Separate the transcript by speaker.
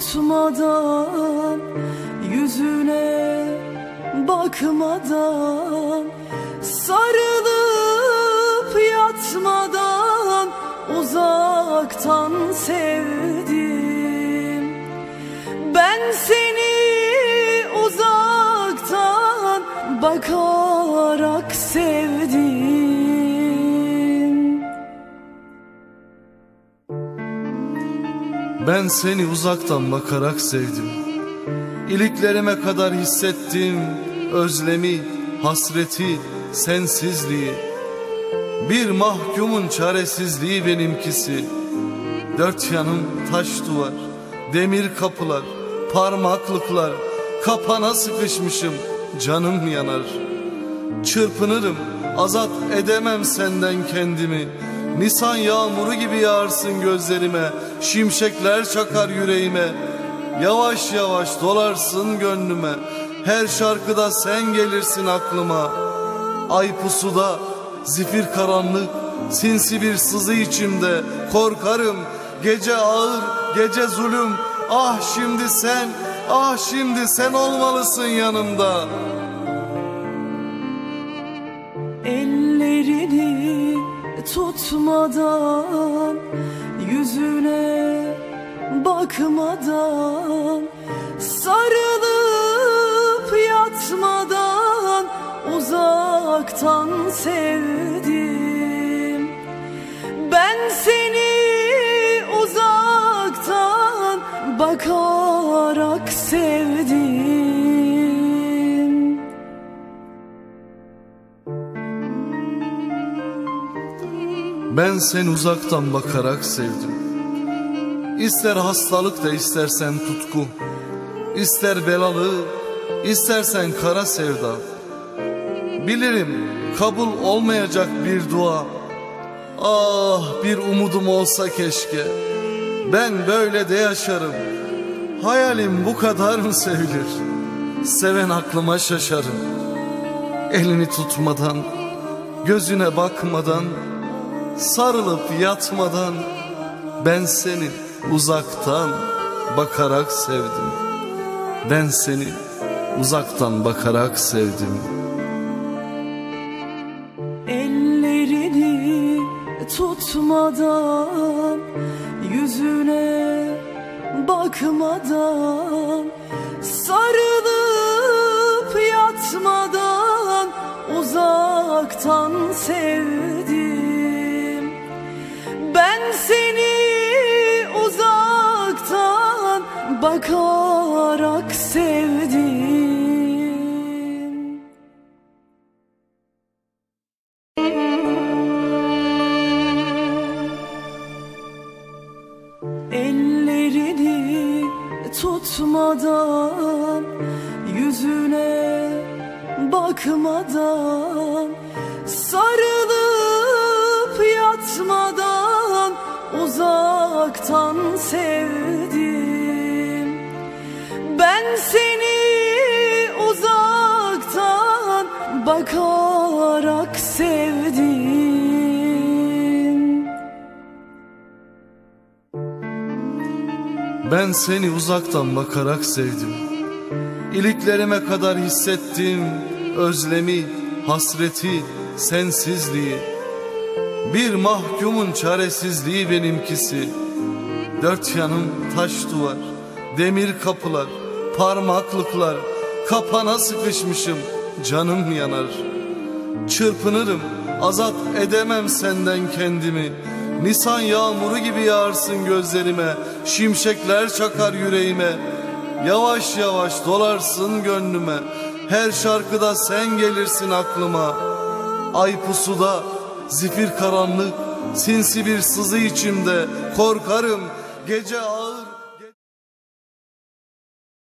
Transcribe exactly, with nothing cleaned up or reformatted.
Speaker 1: tutmadan, yüzüne bakmadan, sarılıp yatmadan uzaktan sevdim. Ben seni uzaktan bakarak sevdim.
Speaker 2: Ben seni uzaktan bakarak sevdim. İliklerime kadar hissettim özlemi, hasreti, sensizliği. Bir mahkumun çaresizliği benimkisi. Dört yanım taş duvar, demir kapılar, parmaklıklar, kapana sıkışmışım, canım yanar. Çırpınırım, azat edemem senden kendimi. Nisan yağmuru gibi yağarsın gözlerime, şimşekler çakar yüreğime. Yavaş yavaş dolarsın gönlüme, her şarkıda sen gelirsin aklıma. Ay pusuda, zifir karanlık, sinsi bir sızı içimde. Korkarım, gece ağır, gece zulüm. Ah şimdi sen, ah şimdi sen olmalısın yanımda.
Speaker 1: Ellerini tutmadan, yüzüne bakmadan, sarılıp yatmadan uzaktan sevdim. Ben seni uzaktan bakarak sevdim.
Speaker 2: Ben seni uzaktan bakarak sevdim. İster hastalık da istersen tutku, İster belalı, istersen kara sevda. Bilirim kabul olmayacak bir dua. Ah bir umudum olsa keşke. Ben böyle de yaşarım. Hayalim bu kadar mı sevilir? Seven aklıma şaşarım. Elini tutmadan, gözüne bakmadan, sarılıp yatmadan ben seni uzaktan bakarak sevdim. Ben seni uzaktan bakarak sevdim.
Speaker 1: Ellerini tutmadan, yüzüne bakmadan, sarılıp yatmadan uzaktan sevdim. Ben seni uzaktan bakarak sevdim. Ellerini tutmadan, yüzüne bakmadan, sarılıp yatmadan uzaktan sevdim. Ben seni uzaktan bakarak sevdim.
Speaker 2: Ben seni uzaktan bakarak sevdim. İliklerime kadar hissettim özlemi, hasreti, sensizliği. Bir mahkumun çaresizliği benimkisi. Dört yanım taş duvar, demir kapılar, parmaklıklar, kapana sıkışmışım, canım yanar. Çırpınırım, azat edemem senden kendimi. Nisan yağmuru gibi yağarsın gözlerime, şimşekler çakar yüreğime. Yavaş yavaş dolarsın gönlüme, her şarkıda sen gelirsin aklıma. Ay pusuda, zifir karanlık, sinsi bir sızı içimde. Korkarım, gece ağır.